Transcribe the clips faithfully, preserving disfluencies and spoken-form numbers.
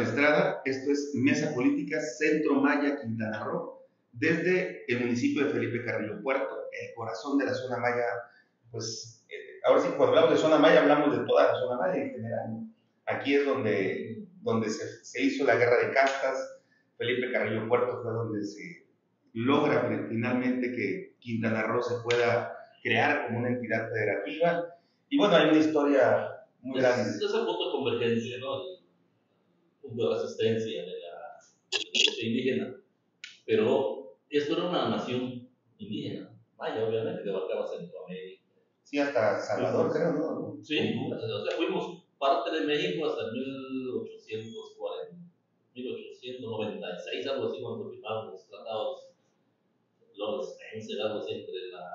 Estrada, esto es Mesa Política Centro Maya Quintana Roo, desde el municipio de Felipe Carrillo Puerto, el corazón de la zona maya. Pues eh, ahora sí, cuando hablamos de zona maya, hablamos de toda la zona maya en general, ¿no? Aquí es donde, donde se, se hizo la guerra de castas. Felipe Carrillo Puerto fue donde se logra finalmente que Quintana Roo se pueda crear como una entidad federativa. Y bueno, hay una historia muy grande. Es, es el punto de convergencia, ¿no? El punto de resistencia de la de indígena. Pero esto era una nación indígena, maya, obviamente, que abarcaba Centroamérica. Sí, hasta Salvador, creo, ¿no? Sí, o sea, fuimos parte de México hasta mil ochocientos cuarenta, mil ochocientos noventa y seis, algo así, cuando firmaron los tratados, los Spencer, algo así, entre la,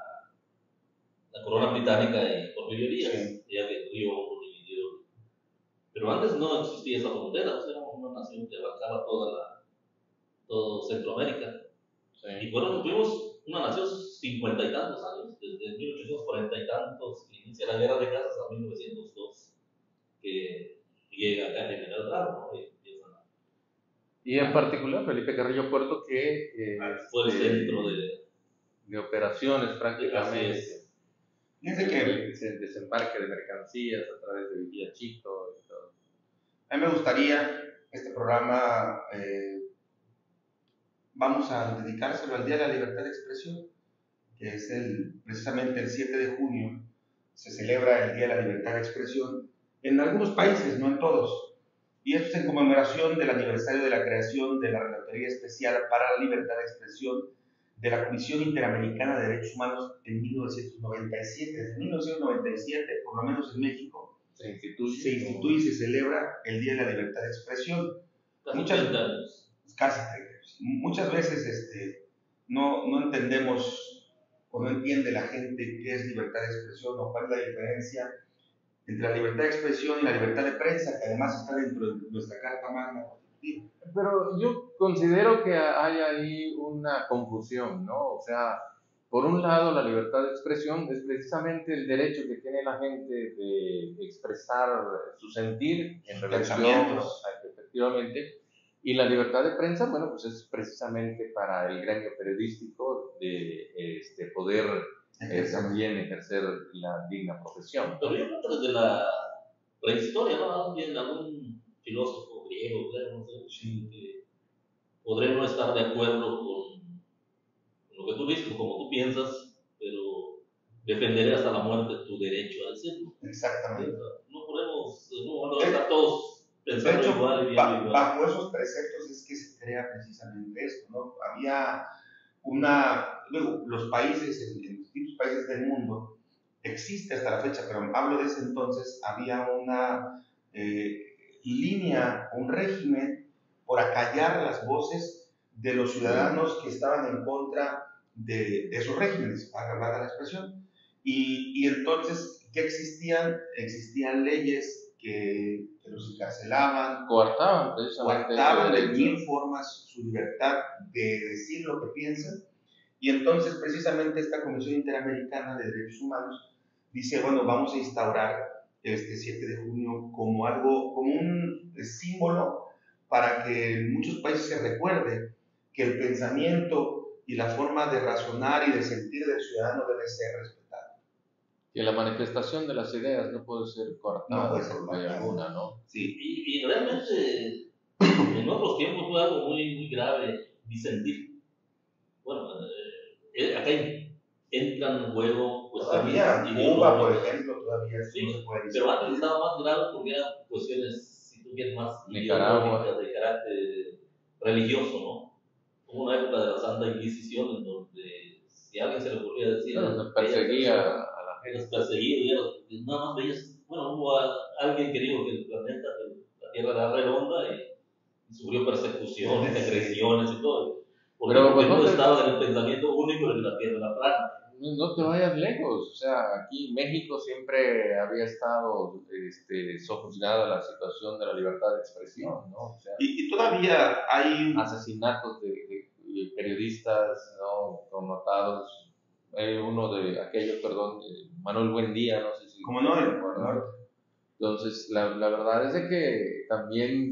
la corona británica y Porfirio Díaz, sí. Ya que el río lo dividió. Pero antes no existía esa frontera, o sea, éramos una nación que abarcaba toda la, todo Centroamérica. Sí. Y fueron, fuimos una nación cincuenta y tantos años, desde mil ochocientos cuarenta y tantos, que inicia la guerra de casas, a mil novecientos dos, que llega acá General Bravo, ¿no? Y, y en particular Felipe Carrillo Puerto, que eh, fue el centro de, de operaciones prácticamente. Fíjense que el desembarque de mercancías a través de Villa Chico y todo. A mí me gustaría este programa, eh, vamos a dedicárselo al Día de la Libertad de Expresión, que es el, precisamente el siete de junio, se celebra el Día de la Libertad de Expresión en algunos países, no en todos. Y esto es en conmemoración del aniversario de la creación de la Relatoría Especial para la Libertad de Expresión de la Comisión Interamericana de Derechos Humanos en mil novecientos noventa y siete. Desde mil novecientos noventa y siete, por lo menos en México, se instituye, se instituye y se celebra el Día de la Libertad de Expresión. Casi Muchas, treinta años. Casi treinta años. Muchas veces este, no, no entendemos o no entiende la gente qué es libertad de expresión o cuál es la diferencia entre la libertad de expresión y la libertad de prensa, que además está dentro de nuestra Carta Magna Constitutiva. Pero yo considero que hay ahí una confusión, ¿no? O sea, por un lado, la libertad de expresión es precisamente el derecho que tiene la gente de expresar su sentir en relación, efectivamente, y la libertad de prensa, bueno, pues es precisamente para el gremio periodístico de este, poder eh, también ejercer la digna profesión. Pero yo creo que desde la prehistoria, ¿no? Bien, algún filósofo griego, claro, no sé, sí, que podré no estar de acuerdo con, con lo que tú dices, como tú piensas, pero defenderé hasta la muerte tu derecho a decirlo. Exactamente. No podemos, no, no estar todos pensando de hecho, igual y bien ba igual. Bajo esos preceptos es que se crea precisamente esto, ¿no? Había una, luego, los países, en, en distintos países del mundo, existe hasta la fecha, pero hablo de ese entonces, había una eh, línea, un régimen por acallar las voces de los ciudadanos que estaban en contra de, de esos regímenes, para hablar de la expresión. Y, y entonces, ¿qué existían? Existían leyes que, que los encarcelaban, coartaban, precisamente, coartaban de mil formas su libertad de decir lo que piensan. Y entonces, precisamente, esta Comisión Interamericana de Derechos Humanos dice, bueno, vamos a instaurar este siete de junio como algo, como un símbolo para que en muchos países se recuerde que el pensamiento y la forma de razonar y de sentir del ciudadano debe ser respetado. Que la manifestación de las ideas no puede ser coartada no puede ser por ley alguna, ¿no? Sí. Y, y realmente, en otros tiempos fue algo muy, muy grave disentir. Bueno, eh, acá entran en juego cuestiones todavía, Cuba, por ejemplo, todavía sí, no se puede decir. Pero antes estaba más grave porque eran cuestiones, si tú quieres, más ideológicas, de carácter religioso, ¿no? Hubo una época de la Santa Inquisición en donde si a alguien se le ocurría decir... Claro, se perseguía a la gente. Los perseguía, y nada más veías, bueno, hubo a, alguien que dijo que el planeta, que la Tierra era redonda y, y sufrió persecuciones, agresiones y todo. Porque, pero, porque pues, no te... estaba en el pensamiento único de que la Tierra era plana. No te vayas lejos, o sea, aquí México siempre había estado este, sojuzgada la situación de la libertad de expresión, ¿no? O sea, y, y todavía hay asesinatos de, de, de periodistas, ¿no? Connotados, hay uno de aquellos, perdón, de Manuel Buendía, no sé si... Como no, el, Entonces, la, la verdad es de que también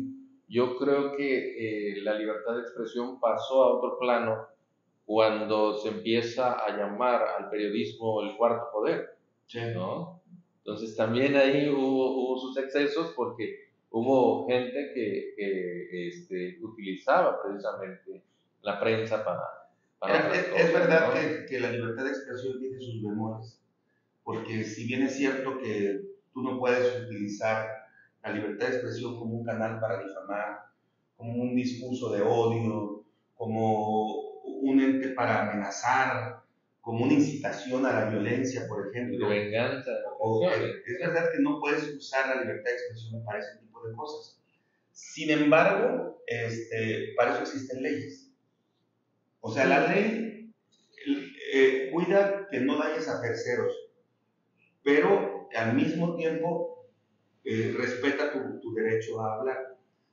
yo creo que eh, la libertad de expresión pasó a otro plano cuando se empieza a llamar al periodismo el cuarto poder, Sí. ¿no? Entonces también ahí hubo, hubo sus excesos porque hubo gente que, que este, utilizaba precisamente la prensa para, para Era- otras es, cosas, es verdad ¿no? que, que la libertad de expresión tiene sus bemoles, porque si bien es cierto que tú no puedes utilizar la libertad de expresión como un canal para difamar, como un discurso de odio, como un ente para amenazar, como una incitación a la violencia, por De ejemplo, venganza, o es, ocasiones. es verdad que no puedes usar la libertad de expresión para ese tipo de cosas. Sin embargo, este, para eso existen leyes. O sea, la ley eh, cuida que no dañes a terceros, pero al mismo tiempo eh, respeta tu, tu derecho a hablar.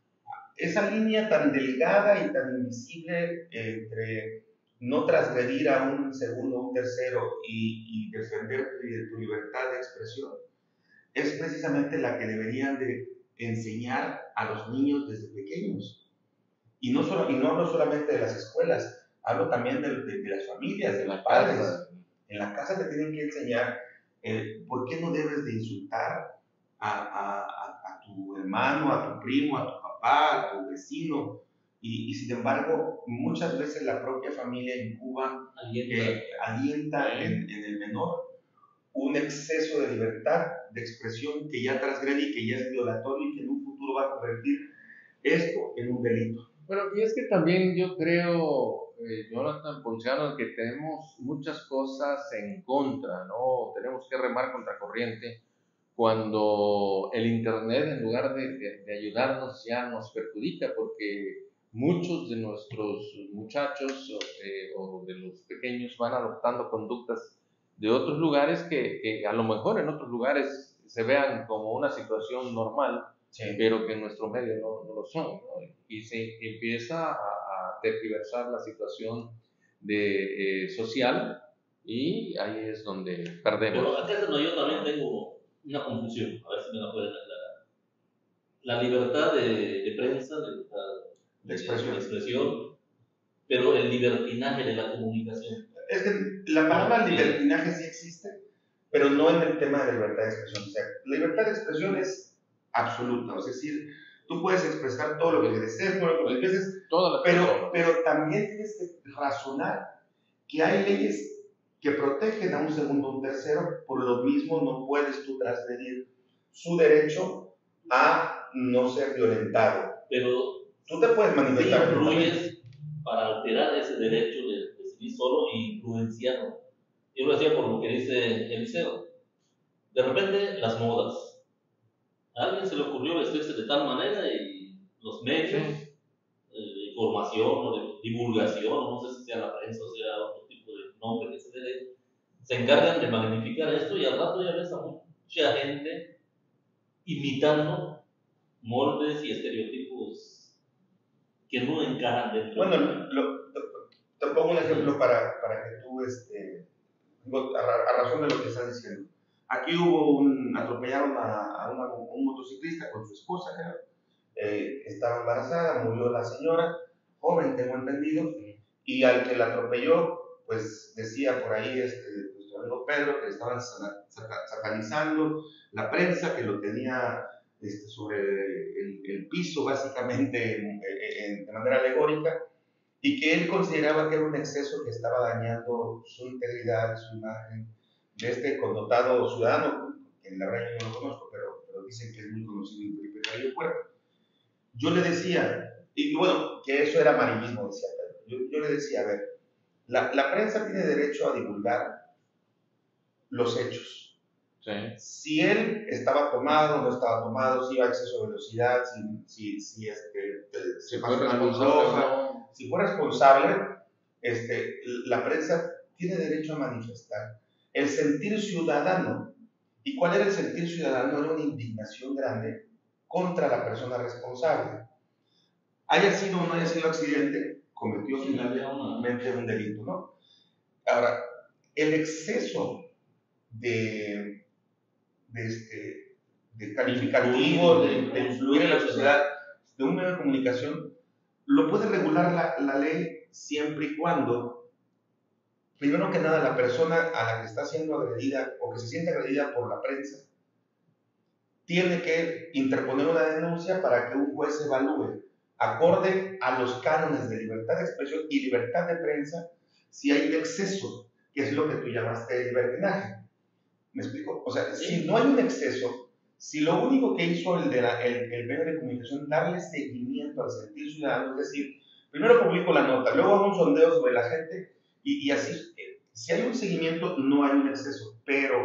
Esa línea tan delgada y tan invisible entre no transgredir a un segundo o un tercero y, y defender tu, tu libertad de expresión es precisamente la que deberían de enseñar a los niños desde pequeños. Y no, solo, y no hablo solamente de las escuelas, hablo también de, de, de las familias, de los padres. Casa. En la casa te tienen que enseñar eh, por qué no debes de insultar a, a, a, a tu hermano, a tu primo, a tu papá, a tu vecino. Y, y sin embargo, muchas veces la propia familia incuba, Alienta. eh, alienta en, en el menor un exceso de libertad de expresión que ya transgrede y que ya es violatorio y que en un futuro va a convertir esto en un delito. Bueno, y es que también yo creo, eh, Jonathan Ponciano, que tenemos muchas cosas en contra, ¿no? Tenemos que remar contra corriente cuando el Internet, en lugar de, de, de ayudarnos, ya nos perjudica, porque muchos de nuestros muchachos eh, o de los pequeños van adoptando conductas de otros lugares que, que a lo mejor en otros lugares se vean como una situación normal, Sí. pero que en nuestro medio no, no lo son, ¿no? Y se empieza a, a tergiversar la situación de, eh, social, y ahí es donde perdemos. Pero acá no, yo también tengo una confusión, a ver si me la pueden aclarar. La libertad de, de prensa, la libertad de expresión. de expresión, pero el libertinaje de la comunicación. Es que la palabra libertinaje sí existe, pero no en el tema de la libertad de expresión. O sea, la libertad de expresión es absoluta, es decir, tú puedes expresar todo lo que desees, todo lo que desees, pero, pero también tienes que razonar que hay leyes que protegen a un segundo o un tercero, por lo mismo no puedes tú transgredir su derecho a no ser violentado. Pero tú te puedes manifestar. Sí influyes para alterar ese derecho de decidir solo e influenciarlo. Yo lo decía por lo que dice Eliseo. De repente, las modas. A alguien se le ocurrió vestirse de tal manera y los medios eh, de información o de divulgación, no sé si sea la prensa o sea otro tipo de nombre que se le dé, se encargan de magnificar esto y al rato ya ves a mucha gente imitando moldes y estereotipos que no encajan dentro. Bueno, lo, te pongo un ejemplo para, para que tú, este, a, a razón de lo que estás diciendo. Aquí hubo un, atropellaron a, a una, un motociclista con su esposa, eh, estaba embarazada, murió la señora, joven, tengo entendido, y al que la atropelló, pues decía por ahí este, nuestro amigo Pedro que estaban satanizando la prensa, que lo tenía este, sobre el, el piso básicamente en, en, de manera alegórica, y que él consideraba que era un exceso que estaba dañando su integridad, su imagen, de este connotado ciudadano, que en la verdad yo no lo conozco, pero, pero dicen que es muy conocido en Felipe Carrillo Puerto. Yo le decía, y bueno, que eso era amarillismo, decía Pedro. Yo, yo le decía, a ver, la, la prensa tiene derecho a divulgar los hechos. Sí. Si él estaba tomado, no estaba tomado, si iba a exceso de velocidad, si, si, si este, se pasó una luz roja, si fue responsable, este, la prensa tiene derecho a manifestar el sentir ciudadano. ¿Y cuál era el sentir ciudadano? Era una indignación grande contra la persona responsable. Haya sido o no haya sido accidente, cometió finalmente un delito, ¿no? Ahora, el exceso de, de, este, de calificativo, de, de influir en la sociedad, de un medio de comunicación lo puede regular la, la ley siempre y cuando, primero que nada, la persona a la que está siendo agredida o que se siente agredida por la prensa tiene que interponer una denuncia para que un juez evalúe, acorde a los cánones de libertad de expresión y libertad de prensa, si hay un exceso, que es lo que tú llamaste libertinaje. ¿Me explico? O sea, sí. Si no hay un exceso, si lo único que hizo el, de la, el, el medio de comunicación darle seguimiento al sentir ciudadano, es decir, primero publico la nota, luego hago un sondeo sobre la gente y, y así, eh, si hay un seguimiento, no hay un exceso, pero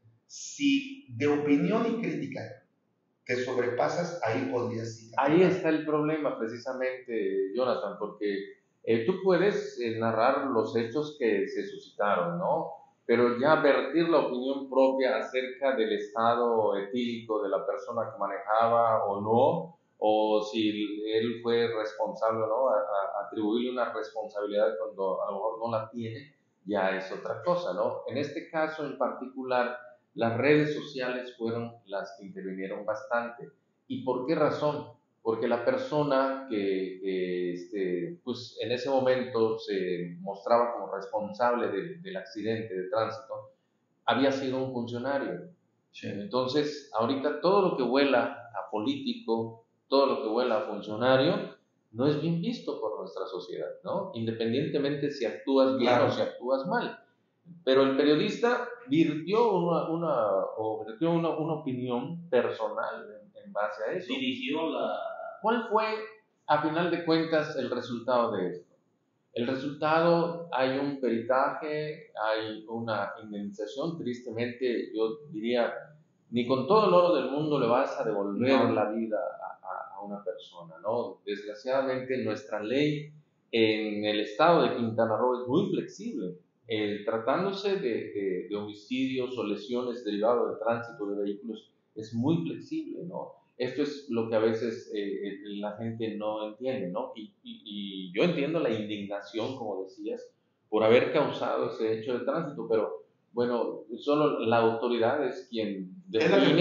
si de opinión y crítica te sobrepasas, ahí podrías ir. Ahí está el problema precisamente, Jonathan, porque eh, tú puedes eh, narrar los hechos que se suscitaron, ¿no? Pero ya vertir la opinión propia acerca del estado etílico de la persona que manejaba o no, o si él fue responsable o no, a, a atribuirle una responsabilidad cuando a lo mejor no la tiene, ya es otra cosa, ¿no? En este caso en particular, las redes sociales fueron las que intervinieron bastante. ¿Y por qué razón? Porque la persona que, que este, pues en ese momento se mostraba como responsable de, del accidente de tránsito había sido un funcionario. Sí. Entonces, ahorita todo lo que huela a político, todo lo que huela a funcionario, no es bien visto por nuestra sociedad, ¿no? Independientemente si actúas bien claro. o si actúas mal. Pero el periodista virtió una, una, o virtió una, una opinión personal en, en base a eso. Dirigió la... ¿Cuál fue, a final de cuentas, el resultado de esto? El resultado, hay un peritaje, hay una indemnización. Tristemente, yo diría, ni con todo el oro del mundo le vas a devolver no. la vida a, a, a una persona, ¿no? Desgraciadamente, nuestra ley en el estado de Quintana Roo es muy flexible. Eh, tratándose de, de, de homicidios o lesiones derivadas del tránsito de vehículos, es muy flexible, ¿no? Esto es lo que a veces eh, la gente no entiende, ¿no? Y, y, y yo entiendo la indignación, como decías, por haber causado ese hecho de tránsito, pero bueno, solo la autoridad es quien define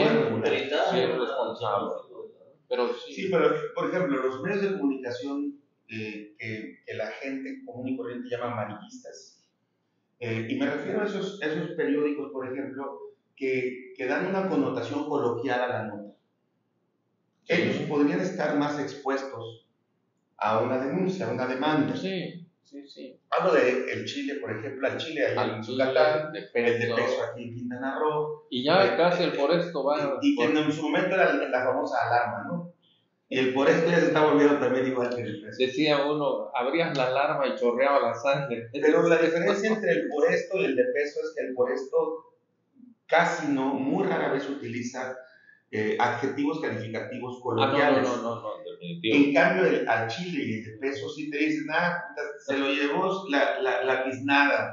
si es responsable. Pero sí. sí, pero por ejemplo, los medios de comunicación eh, que, que la gente común y corriente llama amarillistas, Eh, y me refiero a esos, esos periódicos, por ejemplo, que, que dan una connotación coloquial a la nota. Ellos podrían estar más expuestos a una denuncia, a una demanda. Sí, sí, sí. Hablo de el Chile, por ejemplo, al Chile allá en Yucatán, el de peso aquí en Quintana Roo. Y ya eh, casi el Foresto va... Y, y que en su momento era la famosa alarma, ¿no? Y el Foresto ya se está volviendo también igual que el peso. Decía uno, abrías la alarma y chorreaba la sangre. Pero la diferencia entre el Foresto y el de peso es que el Foresto casi no, muy rara vez utiliza eh, adjetivos calificativos coloquiales. Ah, no, no, no, no, no, en cambio, el, al Chile y el de peso sí te dicen, ah, se lo llevó la, la, la tiznada.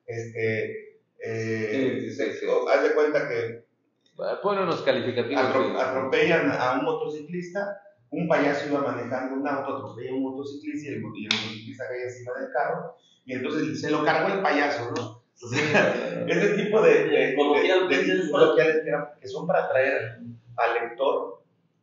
Este, eh, sí, sí, sí. Haz de cuenta que ponen unos calificativos. Atro, atropellan a un motociclista. Un payaso iba manejando un auto, atropella a un motociclista y el, y el motociclista cae encima del carro y entonces se lo cargó el payaso, ¿no? O sea, ese tipo de, de, de, de, de títulos coloquiales que, eran, que son para atraer al lector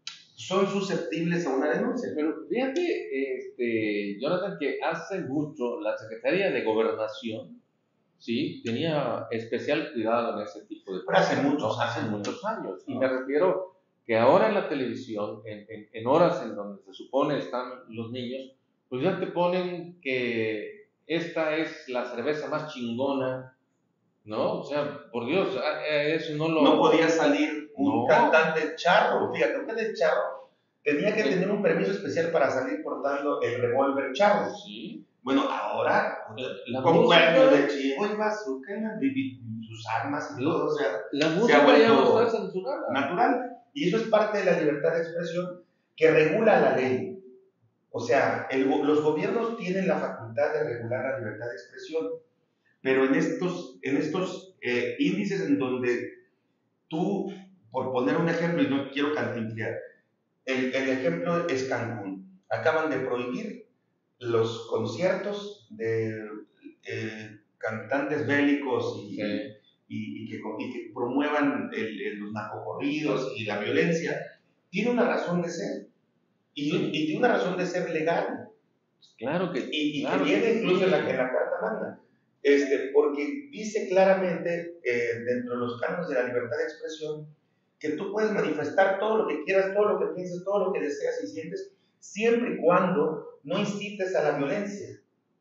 son susceptibles a una denuncia. Pero fíjate, este, Jonathan, que hace mucho la Secretaría de Gobernación, sí, tenía especial cuidado en ese tipo de cosas. Pero hace muchos, no, hace muchos años. Y me refiero que ahora en la televisión, en, en, en horas en donde se supone están los niños, pues ya te ponen que esta es la cerveza más chingona, ¿no? O sea, por Dios, eso no lo... No podía salir un no. cantante charro, fíjate, un cantante charro tenía que sí. tener un permiso especial para salir portando el revólver charro. Sí. Bueno, ahora, la con cuernos de chivo y bazooka, sus armas y todo, o sea, la música ya no está censurada. Natural. Y eso es parte de la libertad de expresión que regula la ley. O sea, el, los gobiernos tienen la facultad de regular la libertad de expresión, pero en estos, en estos eh, índices en donde tú, por poner un ejemplo, y no quiero cantinflear, el, el ejemplo es Cancún. Acaban de prohibir los conciertos de eh, cantantes bélicos y... Sí. Y, y, que, y que promuevan el, el, los narcocorridos y la violencia, tiene una razón de ser. y, y tiene una razón de ser legal. Claro que Y, y claro que viene que incluso sí. en la, en la Carta Magna. Este, porque dice claramente, eh, dentro de los cánones de la libertad de expresión, que tú puedes manifestar todo lo que quieras, todo lo que pienses, todo lo que deseas y sientes, siempre y cuando no incites a la violencia.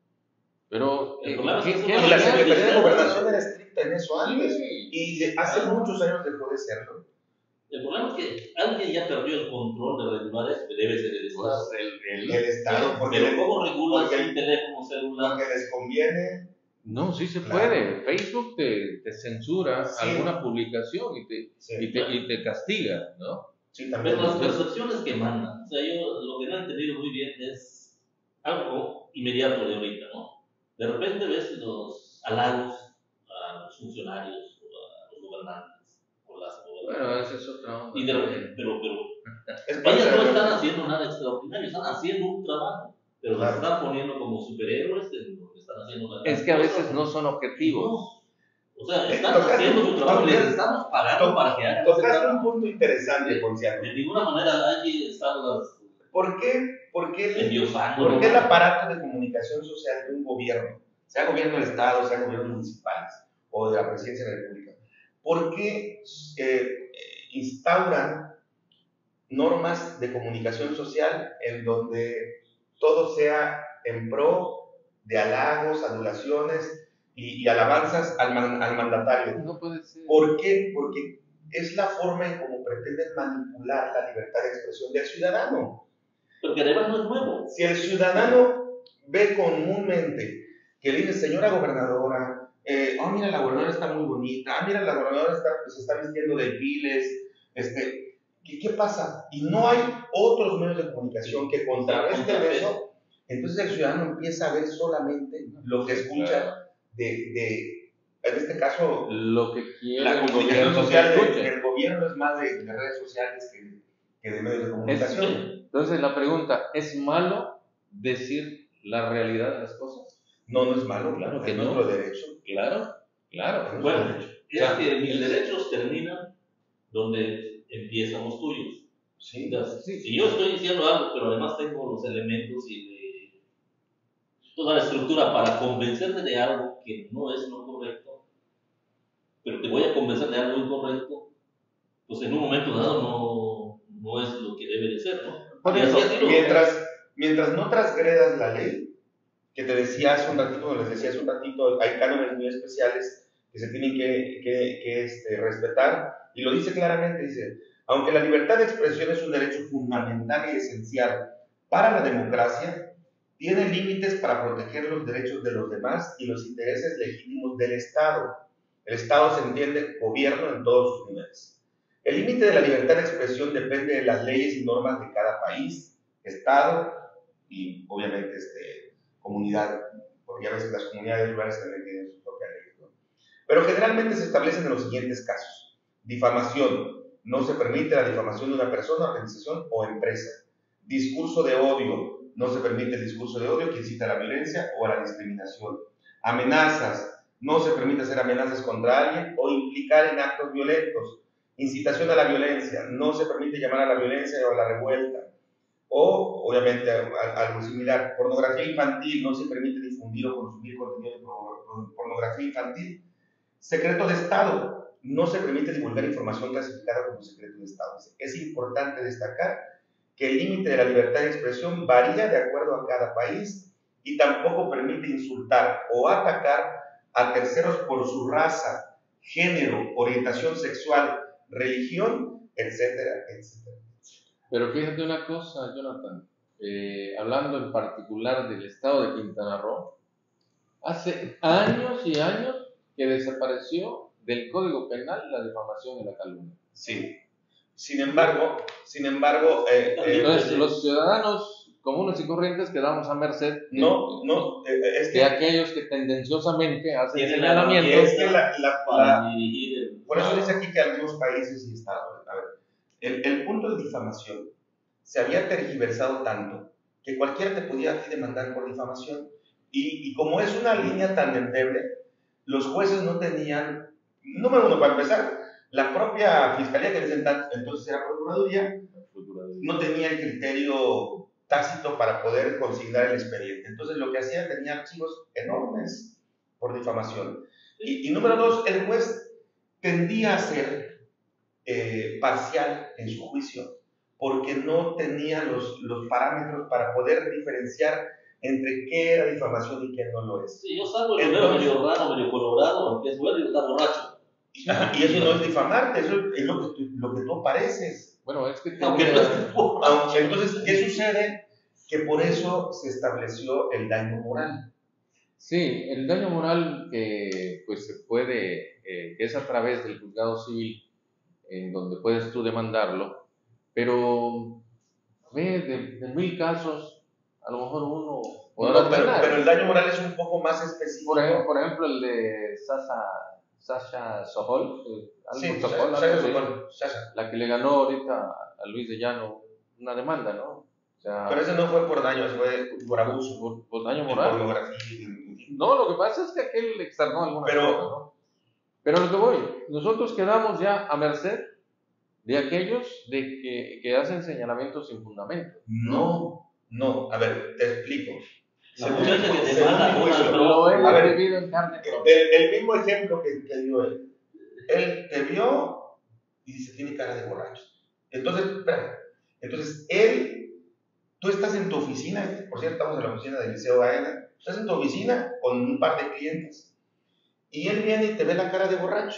Pero, El ¿qué, problema es qué, que qué Y eso la no- Secretaría de no- Gobernación era estricta en eso antes, Sí, y de- hace claro. muchos años dejó de serlo. El problema es que alguien ya perdió el control de regular esto, que debe ser el Estado. pues el, el- El Estado, porque, Pero le- ¿cómo regulas porque- un teléfono celular? porque les conviene. No, sí se Claro. puede. Facebook te, te censura Sí. alguna publicación y te, Sí, y, te, y te castiga, ¿no? sí, también. Pero las Entonces- percepciones que mandan, o sea, yo lo que no he entendido muy bien es algo inmediato de ahorita, ¿no? De repente ves los halagos a los funcionarios, o a los gobernantes, o las gobernantes. Bueno, esa es otra onda. Y de repente, pero, pero Es parte ellas de no la- están haciendo nada extraordinario, están haciendo un trabajo, pero las Claro. están poniendo como superhéroes en lo que están haciendo las Es que a cosas. veces no son objetivos. No. O sea, Eh, están tocaste haciendo un- su trabajo y les tocaste- estamos pagando to- para que hagan ese Tocaste un trabajo. punto interesante, Ponciano. De ninguna manera hay que estar las ¿Por qué, por qué, el, endiosando. por qué el ¿no? aparato de comunicación social de un gobierno, sea gobierno del Estado, sea gobiernos municipales o de la Presidencia de la República, por qué eh, instauran normas de comunicación social en donde todo sea en pro de halagos, adulaciones y, y alabanzas al, man- al mandatario? No puede ser. ¿Por qué? Porque es la forma en cómo pretenden manipular la libertad de expresión del ciudadano. Porque además no es nuevo. Si el ciudadano ve comúnmente que le dice, señora gobernadora, eh, oh, mira, la gobernadora está muy bonita, ah, mira, la gobernadora está, se está vistiendo de piles, este, ¿qué, ¿qué pasa? Y no hay otros medios de comunicación que contrarresten eso, entonces el ciudadano empieza a ver solamente lo que escucha de, de en este caso, Lo que quiere la el comunicación gobierno social que del escuche. del gobierno es más de, de redes sociales que, que de medios de Es- comunicación. entonces la pregunta, ¿es malo decir la realidad de las cosas? No, no es malo, Claro que es no. nuestro derecho. Claro, claro. Es Bueno, nuestro derecho. es Ya. que mis derechos terminan donde empiezan los tuyos. Sí. Entonces, Sí. si yo estoy diciendo algo, pero además tengo los elementos y de toda la estructura para convencerte de algo que no es lo correcto, pero te voy a convencer de algo incorrecto, pues en un momento dado no, no es lo que debe de ser, ¿no? Por Y eso, así ha sido. Mientras, mientras no transgredas la ley, que te decía hace un ratito, les decía hace un ratito, hay cánones muy especiales que se tienen que, que, que este, respetar, y lo dice claramente, dice, aunque la libertad de expresión es un derecho fundamental y esencial para la democracia, tiene límites para proteger los derechos de los demás y los intereses legítimos del Estado. El Estado se entiende gobierno en todos sus niveles. El límite de la libertad de expresión depende de las leyes y normas de cada país, Estado y obviamente este, comunidad, porque a veces las comunidades rurales también tienen su propia ley, ¿no? Pero generalmente se establecen en los siguientes casos. Difamación. No se permite la difamación de una persona, organización o empresa. Discurso de odio. No se permite el discurso de odio que incita a la violencia o a la discriminación. Amenazas. No se permite hacer amenazas contra alguien o implicar en actos violentos. Incitación a la violencia. No se permite llamar a la violencia o a la revuelta. O, obviamente, algo similar. Pornografía infantil. No se permite difundir o consumir contenido de pornografía infantil. Secreto de Estado. No se permite divulgar información clasificada como secreto de Estado. Es importante destacar que el límite de la libertad de expresión varía de acuerdo a cada país y tampoco permite insultar o atacar a terceros por su raza, género, orientación sexual, religión, etcétera, etcétera. Pero fíjate una cosa, Jonathan, eh, hablando en particular del estado de Quintana Roo, hace años y años que desapareció del Código Penal la difamación y la calumnia. Sí. Sin embargo, sin embargo, eh, eh, Entonces, los ciudadanos comunes y corrientes quedamos a merced de, no, no, eh, es de que, aquellos que tendenciosamente hacen Tienen la- y señalamientos. es que la, la, Para la, dirigir el... por eso dice aquí que algunos países y estados, a ver, el, el punto de difamación se había tergiversado tanto que cualquiera te podía aquí demandar por difamación y, y como es una línea tan endeble, los jueces no tenían, número uno, para empezar, la propia fiscalía que en ese entonces era Procuraduría, no tenía el criterio tácito para poder consignar el expediente. Entonces lo que hacía, tenía archivos enormes por difamación. Y, y número dos, el juez tendía a ser eh, parcial en su juicio, porque no tenía los, los parámetros para poder diferenciar entre qué era difamación y qué no lo es. Sí, yo salgo y lo veo medio raro, medio colorado, porque es bueno y está borracho. Ajá, y eso no es difamarte, eso es lo que tú, lo que tú pareces. Bueno, es que... Aunque no estés borracho. Entonces, ¿qué sucede? Que por eso se estableció el daño moral. Sí, el daño moral que pues se puede, eh, que es a través del juzgado civil, en donde puedes tú demandarlo, pero ve, de, de mil casos, a lo mejor uno podrá No, pero, ganar. pero el daño moral es un poco más específico. Por ejemplo, por ejemplo el de Sasha, Sasha Sokol, eh, algo Sí, Sokol, Sasha algo así, Sokol, Sasha. la que le ganó ahorita a Luis de Llano una demanda, ¿no? O sea, Pero ese no fue por daño, fue por abuso. Por, por daño de moral. pornografía. No, lo que pasa es que aquel externó algunas Pero- cosas, ¿no? Pero a lo que voy, nosotros quedamos ya a merced de aquellos de que, que hacen señalamientos sin fundamento. No, no, a ver, te explico. La Según muchacha mi- que te según manda mi una juicio, Lo a hemos ver, vivido en carne propia. el, el mismo ejemplo que, que dio él. Él te vio y dice, tiene cara de borracho. Entonces, espera, entonces él, tú estás en tu oficina, por cierto, estamos en la oficina del Liceo Gaena, estás en tu oficina con un par de clientes y él viene y te ve la cara de borracho.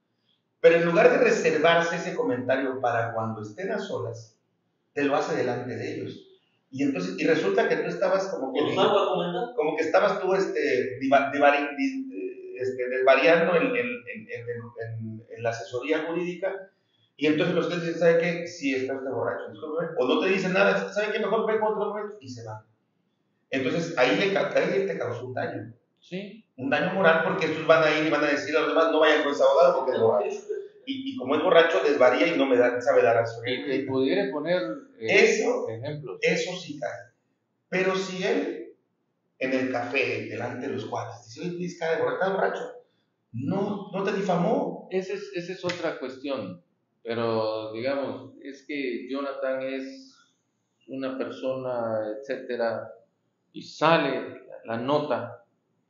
Pero en lugar de reservarse ese comentario para cuando estén a solas, te lo hace delante de ellos. Y entonces, y resulta que tú estabas como que, ¿Lo salgo a comentar? como que estabas tú este, diva- divari- di- este, desvariando en, en, en, en, en- en la asesoría jurídica, y entonces los clientes dicen, ¿sabe qué? Sí, está usted borracho, discúlpeme. O no te dicen nada, ¿sabe qué? Mejor vengo otro momento, y se va. Entonces ahí, le, ca- ahí te causó un daño. Sí. Un daño moral, porque estos van a ir y van a decir a los demás, no vayan con ese abogado porque es borracho. Y, y como es borracho, desvaría y no me da, sabe dar asesoría Y te jurídica. pudiera poner eh, Eso, ejemplos. eso sí cae. Pero si él, en el café, delante de los cuates, dice, oye, tienes cara de borracho, ¿estás borracho? No, no te difamó. Esa es, esa es otra cuestión. Pero, digamos, es que Jonathan es una persona, etcétera, y sale la nota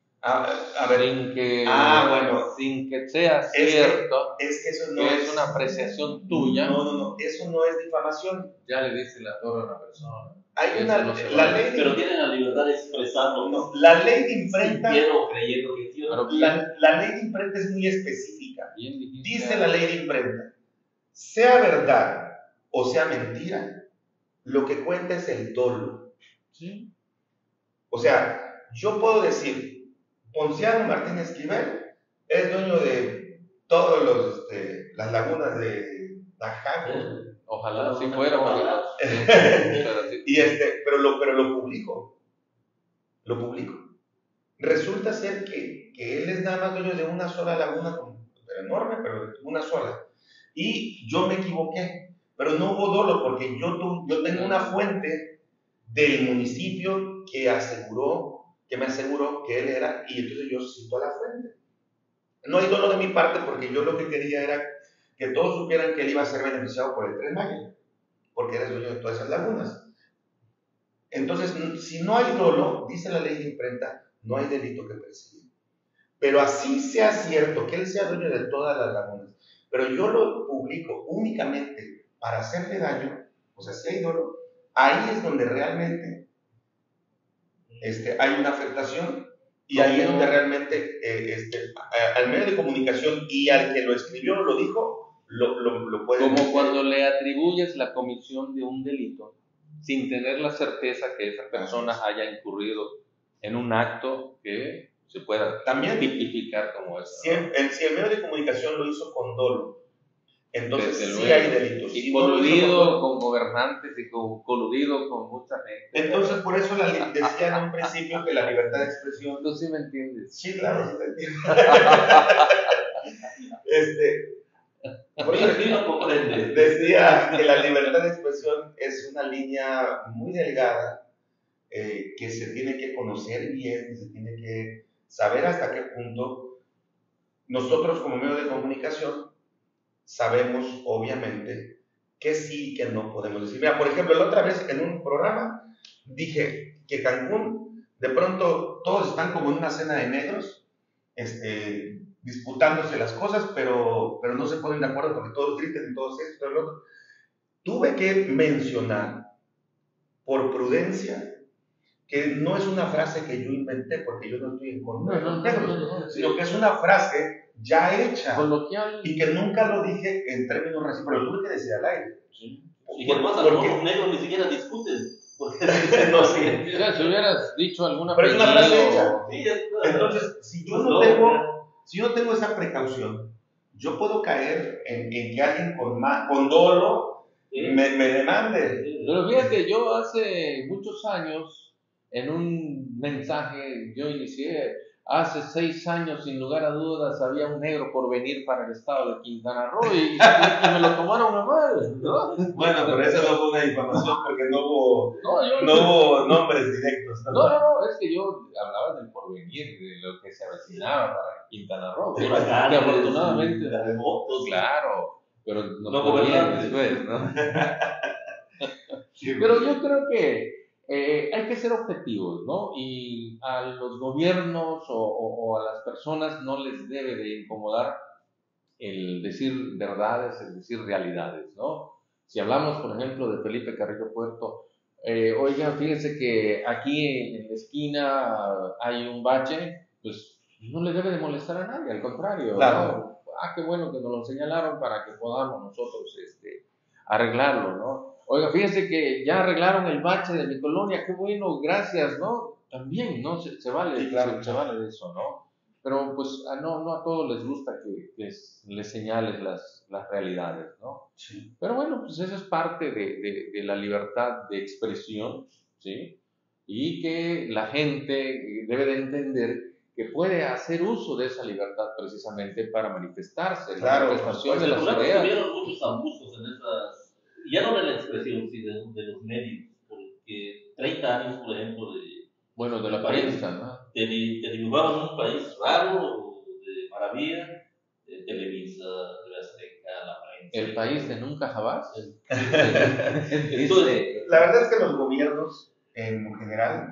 A, a ver, sin que, Ah, bueno. sin que sea es que, cierto, es que eso no que es, es una apreciación tuya, No, no, no, eso no es difamación. ya le dice la torre a una persona. Hay Eso una, no se la vale. ley de, Pero tienen la libertad de expresarlo. no, la ley de imprenta, Sintiendo o creyendo que quiero. Claro. la, la ley de imprenta es muy específica. Bien dijiste. Dice la ley de imprenta, sea verdad o sea mentira, lo que cuenta es el dolo. Sí. O sea, yo puedo decir, Ponciano Martínez Esquivel es dueño de todas los, este, las lagunas de Tajaco, Ojalá No, si no, fuera, ojalá. porque sí, pero sí. y este, pero lo, pero lo publico, lo publico. Resulta ser que, que él es nada más dueño de una sola laguna, con- pero enorme, pero una sola. Y yo me equivoqué, pero no hubo dolo porque yo, tu- yo tengo una fuente del municipio que aseguró, que me aseguró que él era, y entonces yo cito a la fuente. No hay dolo de mi parte porque yo lo que quería era que todos supieran que él iba a ser beneficiado por el Tren Maya, porque era dueño de todas esas lagunas. Entonces, si no hay dolo, dice la ley de imprenta, no hay delito que perseguir. Pero así sea cierto que él sea dueño de todas las lagunas, pero yo lo publico únicamente para hacerle daño, o sea, si hay dolo, ahí es donde realmente este, hay una afectación y ahí es donde realmente eh, este, a- al medio de comunicación y al que lo escribió, lo dijo, lo, lo, lo puede Como cuando le atribuyes la comisión de un delito sin tener la certeza que esa persona haya incurrido en un acto que se pueda También, tipificar como eso. si el, el- si el medio de comunicación lo hizo con dolo, entonces Desde sí luego. hay delitos. Y Si no lo hizo coludido con dolo, con gobernantes y con, coludido con mucha gente. entonces por eso la, li- decía en un principio que la libertad de expresión. Tú sí me entiendes. Sí, claro, sí te entiendo. este, por eso Sí, lo comprende. decía que la libertad de expresión es una línea muy delgada eh, que se tiene que conocer bien, que se tiene que saber hasta qué punto nosotros como medio de comunicación sabemos obviamente qué sí y qué no podemos decir. Mira, por ejemplo, la otra vez en un programa dije que Cancún, de pronto todos están como en una cena de negros, este, disputándose las cosas, pero, pero no se ponen de acuerdo porque todos gritan y todos esto, todo lo otro. Tuve que mencionar, por prudencia, que no es una frase que yo inventé, porque yo no estoy en contra de los negros, sino que es una frase ya hecha, coloquial, y que nunca lo dije en términos racistas, pero lo tuve que decir al aire. Sí. Y que además a lo mejor los negros ni siquiera discuten. Porque no, sí. Ya, si hubieras dicho alguna pero es una frase hecha. Sí, es, entonces, si yo no tengo, si yo no tengo esa precaución, yo puedo caer en, en que alguien con, más, con dolo sí. me, me demande. Pero fíjate, yo hace muchos años, en un mensaje, yo inicié, hace seis años, sin lugar a dudas, había un negro por venir para el estado de Quintana Roo y, y me lo tomaron a mal, ¿no? Bueno, pero eso no fue una difamación porque no hubo, no, yo, no hubo nombres directos. No, no, no, es que yo hablaba del porvenir, de lo que se avecinaba para Quintana Roo. Que, que afortunadamente, terremotos, claro, pero nos no movían después, ¿no? Sí, pero yo creo que Eh, hay que ser objetivos, ¿no? Y a los gobiernos o, o, o a las personas no les debe de incomodar el decir verdades, el decir realidades, ¿no? Si hablamos, por ejemplo, de Felipe Carrillo Puerto, eh, oiga, fíjense que aquí en la esquina hay un bache, pues no le debe de molestar a nadie, al contrario, claro. ¿no? Ah, qué bueno que nos lo señalaron para que podamos nosotros este, arreglarlo, ¿no? Oiga, fíjense que ya arreglaron el bache de mi colonia, qué bueno, gracias, ¿no? También, ¿no? Se, se vale, sí, claro. se, se vale de eso, ¿no? Pero pues a no, no a todos les gusta que les, les señales las, las realidades, ¿no? Sí. Pero bueno, pues eso es parte de, de, de la libertad de expresión, ¿sí? Y que la gente debe de entender que puede hacer uso de esa libertad precisamente para manifestarse, claro, la manifestación pues, de las ideas. ideas. Tuvieron muchos abusos en esas, ya no de la expresión, sino de, de los medios, porque treinta años, por ejemplo, de Bueno, de la país, prensa, ¿no? Te, te dibujaban un país raro, de maravilla, de Televisa, de Azteca, la prensa. El país de nunca jamás. Entonces, la verdad es que los gobiernos, en general,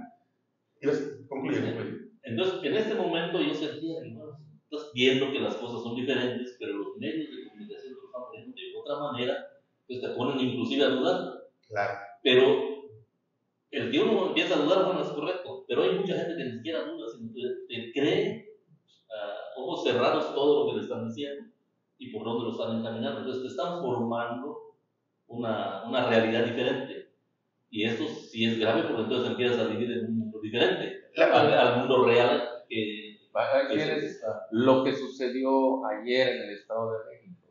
concluyen. Entonces, en este momento yo sentía que, bueno, estás viendo que las cosas son diferentes, pero los medios de comunicación lo están poniendo de otra manera, pues te ponen inclusive a dudar. Claro. Pero el que uno empieza a dudar, bueno, es correcto, pero hay mucha gente que ni siquiera duda, sino que te cree uh, ojos cerrados todo lo que le están diciendo y por dónde lo están encaminando. Entonces te están formando una, una realidad diferente. Y esto sí es grave porque entonces empiezas a vivir en un mundo diferente al, al mundo real que, que es lo que sucedió ayer en el Estado de México.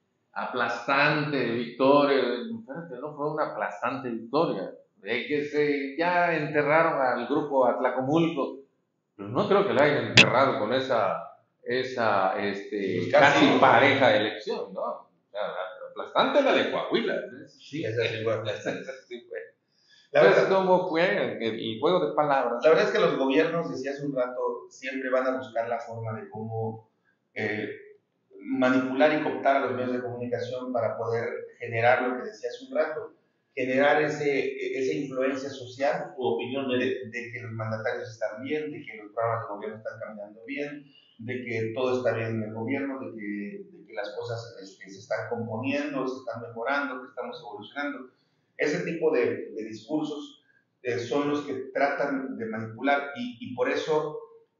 Aplastante victoria, no fue una aplastante victoria, de que se ya enterraron al grupo Atlacomulco, pero no creo que lo hayan enterrado con esa, esa este, pues casi, casi pareja elección, ¿no? O sea, aplastante la de Coahuila. Sí, esa sí fue aplastante. Sí fue. La verdad, ¿cómo fue el juego de palabras? La verdad es que los gobiernos, decía hace un rato, siempre van a buscar la forma de cómo eh, manipular y cooptar a los medios de comunicación para poder generar lo que decía hace un rato, generar ese, esa influencia social o opinión de, de que los mandatarios están bien, de que los programas de gobierno están caminando bien, de que todo está bien en el gobierno, de que, de que las cosas este, se están componiendo, se están mejorando, que estamos evolucionando. Ese tipo de, de discursos eh, son los que tratan de manipular y, y por eso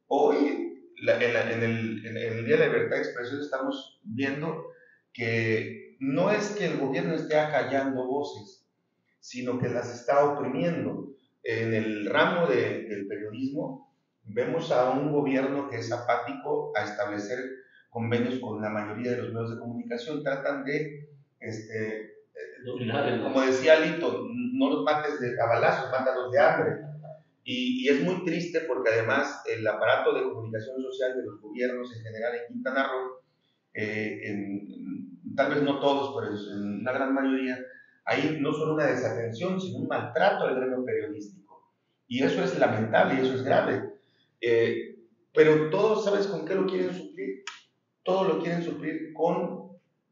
hoy la, en, la, en, el, en el Día de la Libertad de Expresión estamos viendo que no es que el gobierno esté acallando voces, sino que las está oprimiendo. En el ramo de, del periodismo vemos a un gobierno que es apático a establecer convenios con la mayoría de los medios de comunicación, tratan de este, como decía Lito, no los mates de cabalazos, mátalos de hambre. Y, y es muy triste porque además el aparato de comunicación social de los gobiernos en general en Quintana Roo, eh, en, tal vez no todos, pero en una gran mayoría, hay no solo una desatención, sino un maltrato al gremio periodístico. Y eso es lamentable y eso es grave. Eh, pero todos, ¿sabes con qué lo quieren suplir? Todo lo quieren suplir con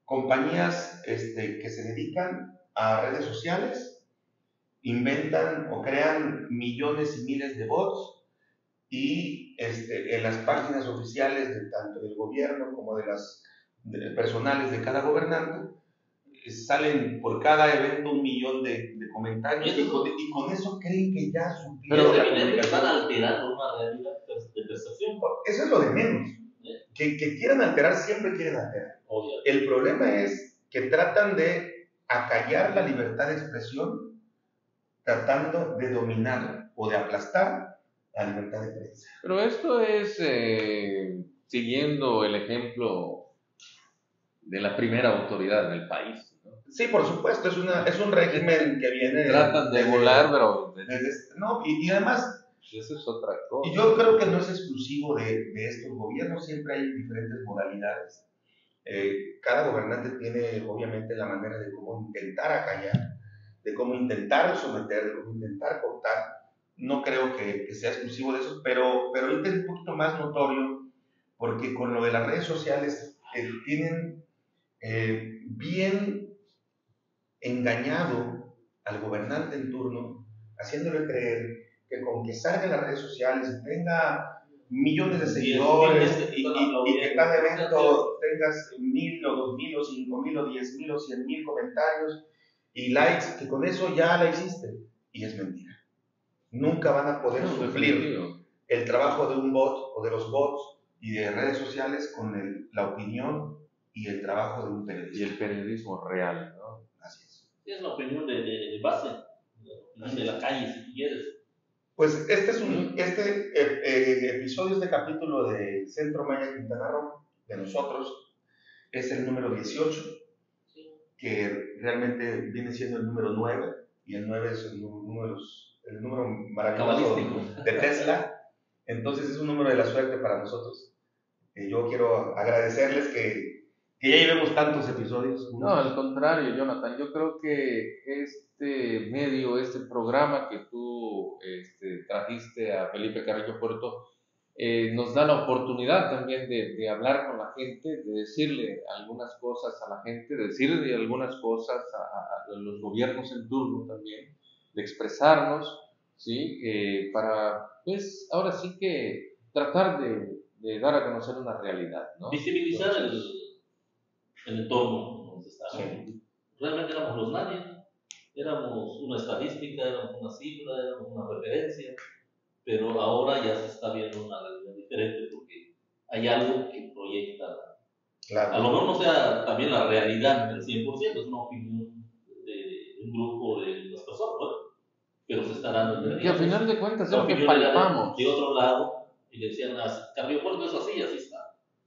compañías este, que se dedican a redes sociales, inventan o crean millones y miles de bots y este, en las páginas oficiales de tanto del gobierno como de las de personales de cada gobernante salen por cada evento un millón de, de comentarios y con, y con eso creen que ya supieron la comunicación. Están alterando una realidad de percepción. Eso es lo de menos. Que, que quieran alterar, siempre quieren alterar. Obvio. El problema es que tratan de acallar la libertad de expresión, tratando de dominar o de aplastar la libertad de prensa. Pero esto es eh, siguiendo el ejemplo de la primera autoridad del país, ¿no? Sí, por supuesto, es, una, es un régimen que viene... Tratan de, de volar, pero... Desde, no, y, y además... Eso es otra cosa. Y yo creo que no es exclusivo de, de estos gobiernos, siempre hay diferentes modalidades. Eh, cada gobernante tiene, obviamente, la manera de cómo intentar acallar, de cómo intentar someter, de cómo intentar cortar. No creo que, que sea exclusivo de eso, pero, pero ahorita es un poquito más notorio, porque con lo de las redes sociales eh, tienen... Eh, bien engañado al gobernante en turno, haciéndole creer que con que salga en las redes sociales y tenga millones de seguidores y, y, y que cada evento tengas mil o dos mil o cinco mil o diez mil o cien mil comentarios y likes, que con eso ya la hiciste. Y es mentira. Nunca van a poder suplir el trabajo de un bot o de los bots y de redes sociales con el, la opinión y el trabajo de un periodista. Y el periodismo real, ¿no? Así es. Sí, es la opinión de, de, de base, la opinión de la calle, si quieres. Pues este es un, este eh, eh, episodio, este capítulo de Centro Maya Quintana Roo, de nosotros, es el número dieciocho, sí, que realmente viene siendo el número nueve, y el nueve es el, uno de los, el número maravilloso de Tesla. Entonces es un número de la suerte para nosotros. Eh, yo quiero agradecerles que que ya llevemos tantos episodios. No, al contrario, Jonathan, yo creo que este medio, este programa que tú este, trajiste a Felipe Carrillo Puerto, eh, nos da la oportunidad también de, de hablar con la gente, de decirle algunas cosas a la gente, de decirle algunas cosas a, a los gobiernos en turno también, de expresarnos, ¿sí? Eh, para, pues, ahora sí que tratar de, de dar a conocer una realidad, ¿no? Visibilizar Entonces, el... el entorno donde estábamos. Sí. Realmente éramos los nadie, éramos una estadística, éramos una cifra, éramos una referencia, pero ahora ya se está viendo una realidad diferente porque hay algo que proyecta. Claro. A lo mejor no sea también la realidad del cien por ciento, es una opinión de un grupo de las personas, ¿no? Pero se está dando. Y al final de cuentas es lo que palpamos. De, de otro lado, y le decían, Carrillo Puerto es así, así está.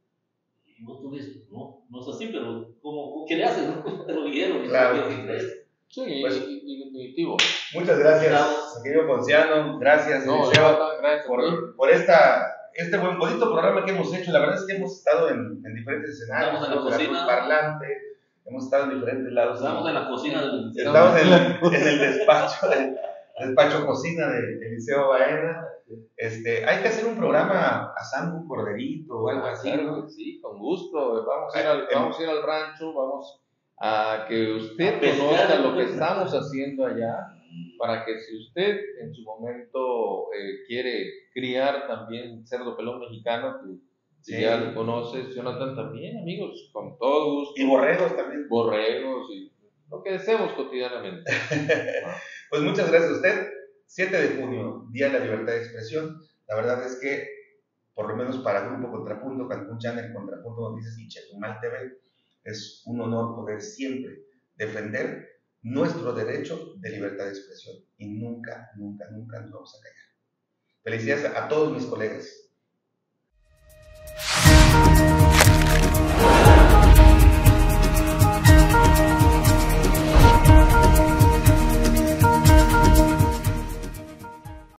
Y vos tú dices, no, no es así, pero ¿cómo, ¿qué le haces? ¿No? Te lo dijeron. Claro. Sí, pues, y, definitivo. Muchas gracias, querido Ponciano. Gracias, no, Eliseo, gracias por, por esta, este buen bonito programa que hemos hecho. La verdad es que hemos estado en, en diferentes escenarios. Estamos en la cocina. Parlante, hemos estado en diferentes lados. Estamos en la cocina del Estamos en, la, en el despacho, el despacho cocina de Eliseo Baena. Este, hay que hacer un programa asando un corderito o algo así, ¿no? Sí, con gusto. Vamos a ir al, vamos a ir al rancho, vamos a que usted conozca lo que estamos haciendo allá, para que si usted en su momento eh, quiere criar también cerdo pelón mexicano, que si sí. ya lo conoces, Jonathan, también, amigos, con todo gusto. Y borregos también. Borregos y lo que deseemos cotidianamente. Pues muchas gracias a usted. siete de junio, Día de la Libertad de Expresión. La verdad es que, por lo menos para Grupo Contrapunto, Cancún Channel, Contrapunto Noticias y Chetumal T V, es un honor poder siempre defender nuestro derecho de libertad de expresión. Y nunca, nunca, nunca nos vamos a callar. Felicidades a todos mis colegas